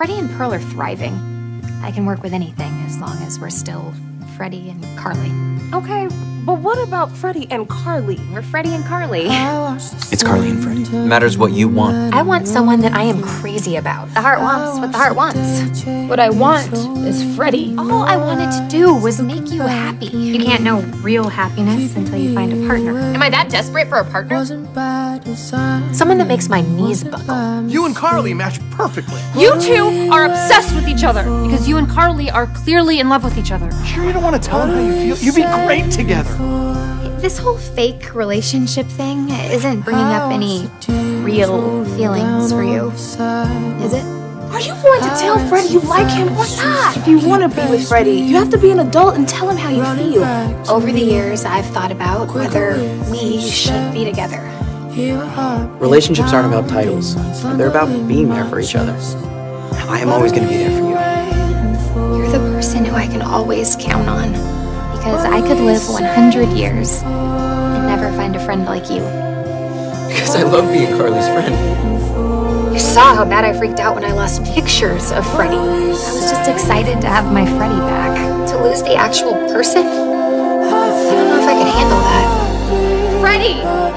Freddie and Pearl are thriving. I can work with anything as long as we're still Freddie and Carly. Okay, but what about Freddie and Carly? We're Freddie and Carly. It's Carly and Freddie. It matters what you want. I want someone that I am crazy about. The heart wants what the heart wants. What I want is Freddie. All I wanted to do was make you happy. You can't know real happiness until you find a partner. Am I that desperate for a partner? Someone that makes my knees buckle. You and Carly match perfectly. You two are obsessed with each other because you and Carly are clearly in love with each other. Sure you don't want to tell him how you feel? You'd be great together. This whole fake relationship thing isn't bringing up any real feelings for you, is it? Are you going to tell Freddie you like him or not? If you want to be with Freddie, you have to be an adult and tell him how you feel. Over the years, I've thought about whether we should be together. Relationships aren't about titles. They're about being there for each other. I am always going to be there for you. You're the person who I can always count on. Because I could live 100 years and never find a friend like you. Because I love being Carly's friend. You saw how bad I freaked out when I lost pictures of Freddie. I was just excited to have my Freddie back. To lose the actual person? I don't know if I could handle that. Freddie!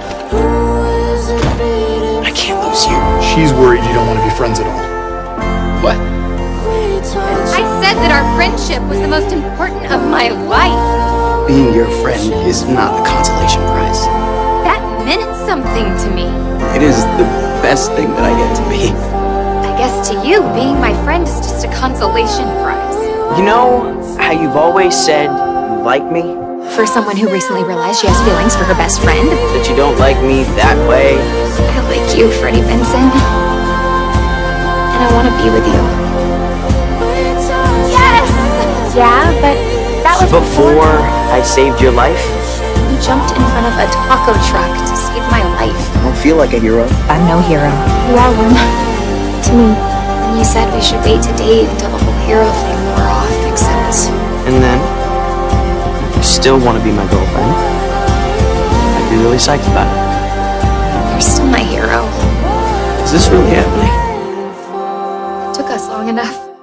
I can't lose you. She's worried you don't want to be friends at all. What? I said that our friendship was the most important of my life. Being your friend is not a consolation prize. That meant something to me. It is the best thing that I get to be. I guess to you, being my friend is just a consolation prize. You know how you've always said you like me? For someone who recently realized she has feelings for her best friend. That you don't like me that way? I like you, Freddie Benson. And I want to be with you. Yes! Yeah, but that was Before I saved your life? You jumped in front of a taco truck to save my life. I don't feel like a hero. I'm no hero. You are one. To me. And you said we should wait to date until the whole hero thing wore off, except... And then, if you still want to be my girlfriend, I'd be really psyched about it. You're still my hero. Is this really happening? It took us long enough.